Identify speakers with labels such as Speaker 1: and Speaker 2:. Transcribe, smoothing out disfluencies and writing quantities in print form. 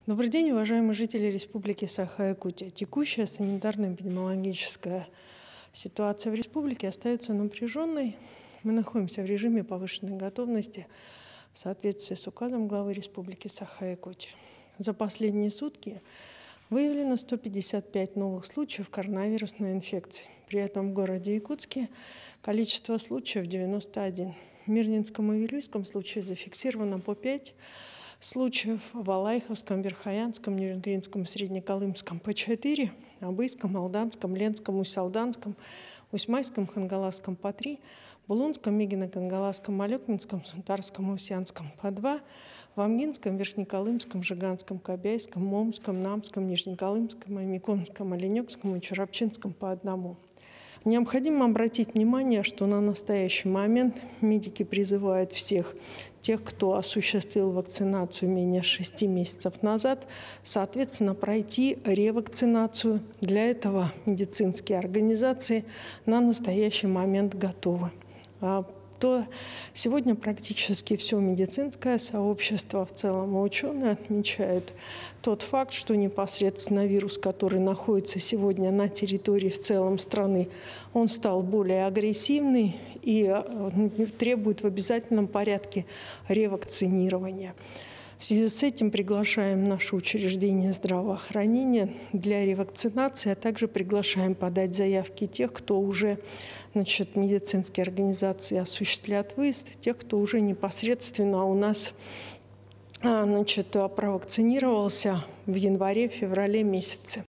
Speaker 1: Добрый день, уважаемые жители Республики Саха-Якутия. Текущая санитарно-эпидемиологическая ситуация в республике остается напряженной. Мы находимся в режиме повышенной готовности в соответствии с указом главы Республики Саха-Якутия. За последние сутки выявлено 155 новых случаев коронавирусной инфекции. При этом в городе Якутске количество случаев 91. В Мирнинском и Вилюйском случае зафиксировано по 5 случаев, в Алайховском, Верхоянском, Нерюнгринском, Среднеколымском по 4, Абыйском, Алданском, Ленском, Усть-Алданском, Усть-Майском, Хангаласском по 3, Булунском, Мигино-Кангаласском, Алекнинском, Сунтарском, Усянском по 2, в Амгинском, Верхнеколымском, Жиганском, Кобяйском, Момском, Намском, Нижнеколымском, Амикомском, Оленёкском и Чурапчинском по 1. Необходимо обратить внимание, что на настоящий момент медики призывают всех тех, кто осуществил вакцинацию менее 6 месяцев назад, соответственно, пройти ревакцинацию. Для этого медицинские организации на настоящий момент готовы. То сегодня практически все медицинское сообщество в целом и ученые отмечают тот факт, что непосредственно вирус, который находится сегодня на территории в целом страны, он стал более агрессивный и требует в обязательном порядке ревакцинирования. В связи с этим приглашаем наше учреждение здравоохранения для ревакцинации, а также приглашаем подать заявки тех, кто уже, медицинские организации осуществляют выезд, тех, кто уже непосредственно у нас провакцинировался в январе-феврале месяце.